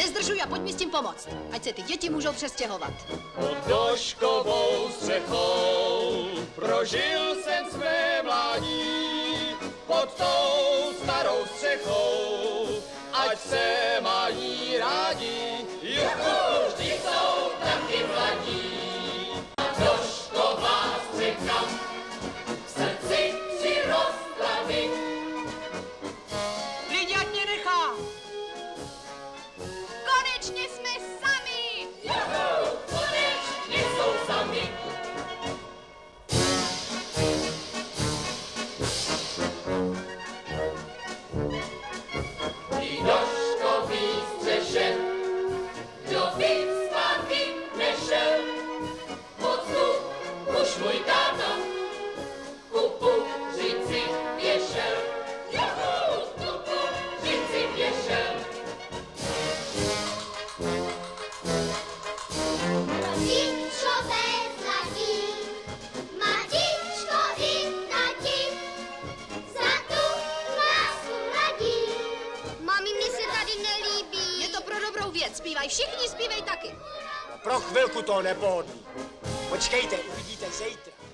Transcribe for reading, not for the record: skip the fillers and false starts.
Nezdržuj a pojď mi s tím pomoct, ať se ty děti můžou přestěhovat. Pod doškovou střechou prožil jsem své mládí, pod tou starou střechou, ať se mají rádi. Juhu, vždy jsou taky mladí. Došková střecha v srdci přirostla mi. Lidi, ať mě nechá. Konečně jsme sami! Juhu, konečně jsou sami. Ty doškový střeše, kdo by zpátky nešel, pocnu už můj táta kupu říci věšel. Juhu, kupu říci věšel. Rodičové zlatí, matičko i tati, za tu lásku radí. Mami, mně se tady nelíbí. Je to pro dobrou věc, zpívaj všichni, zpívej taky. Pro chvilku to nepohodlí. Počkejte, uvidíte zítra.